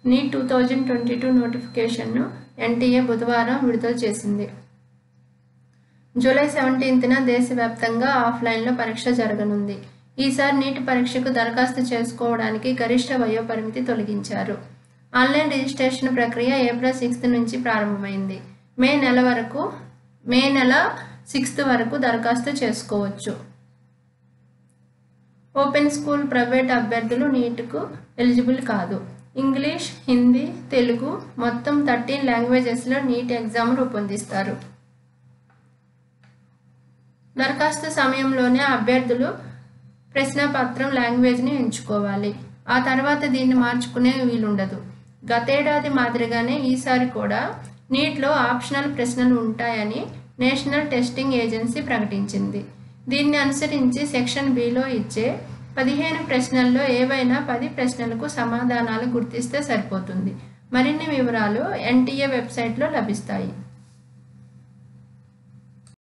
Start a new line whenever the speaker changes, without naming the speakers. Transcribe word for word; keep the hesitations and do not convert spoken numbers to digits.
Neat two thousand twenty two నోటిఫికేషన్ను NTA బుధవారం విడుదల చేసింది. జూలై సెవెంటీన్త్న దేశవ్యాప్తంగా ఆఫ్లైన్లో పరీక్ష జరగనుంది. ఈసారి నీట్ పరీక్షకు దరఖాస్తు చేసుకోవడానికి గరిష్ట వయోపరిమితి తొలగించారు. ఆన్లైన్ రిజిస్ట్రేషన్ ప్రక్రియ ఏప్రిల్ సిక్స్త్ నుంచి ప్రారంభమైంది. మే నెల వరకు మే నెల సిక్స్త్ వరకు దరఖాస్తు చేసుకోవచ్చు. ఓపెన్ స్కూల్ ప్రైవేట్ అభ్యర్థులు నీట్కు ఎలిజిబుల్ కాదు. ఇంగ్లీష్, హిందీ, తెలుగు మొత్తం థర్టీన్ లాంగ్వేజెస్లో నీట్ ఎగ్జామ్ రూపొందిస్తారు. దరఖాస్తు సమయంలోనే అభ్యర్థులు ప్రశ్నపత్రం లాంగ్వేజ్ని ఎంచుకోవాలి. ఆ తర్వాత దీన్ని మార్చుకునే వీలుండదు. గతేడాది మాదిరిగానే ఈసారి కూడా నీట్లో ఆప్షనల్ ప్రశ్నలు ఉంటాయని నేషనల్ టెస్టింగ్ ఏజెన్సీ ప్రకటించింది. దీన్ని అనుసరించి సెక్షన్ బిలో ఇచ్చే పదిహేను ప్రశ్నల్లో ఏవైనా పది ప్రశ్నలకు సమాధానాలు గుర్తిస్తే సరిపోతుంది. మరిన్ని వివరాలు ఎన్టీఏ వెబ్సైట్లో లభిస్తాయి.